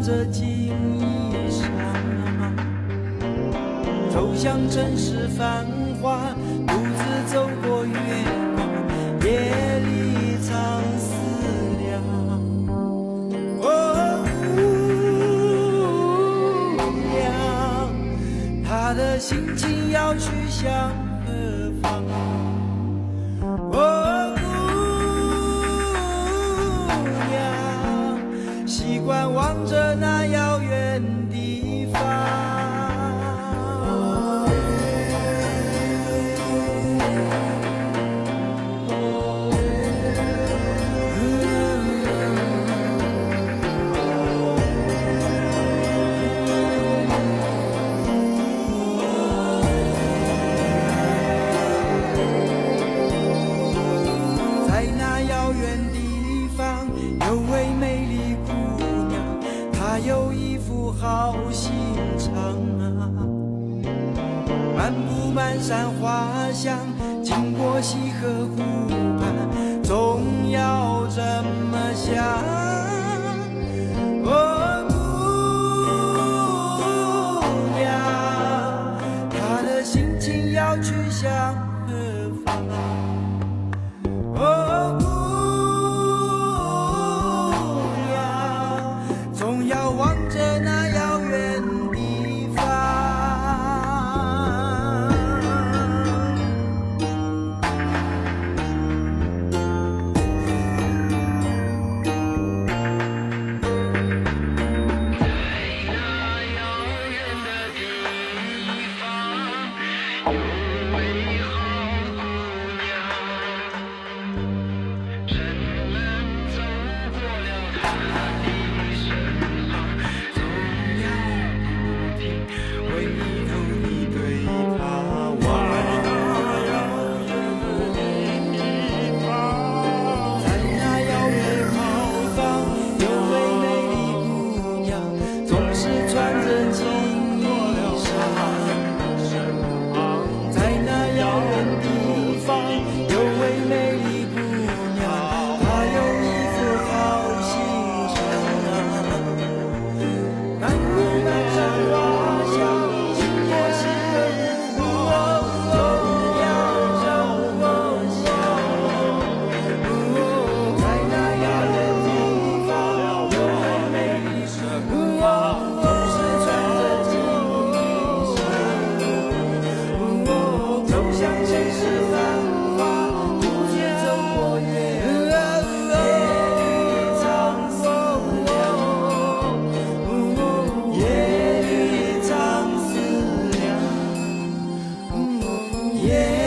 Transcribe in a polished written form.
着金衣裳，走向城市繁华，独自走过月光，夜里唱思量。哦，姑娘，她的心情要去向何方？哦，姑娘，习惯望着那遥远地方。在那遥远地方，有位美丽姑娘，她有一副好心肠啊。漫步满山花香，经过溪河湖畔，总要这么想。哦，姑娘，她的心情要去向何方？哦，姑娘，总要望着那遥远地方。夜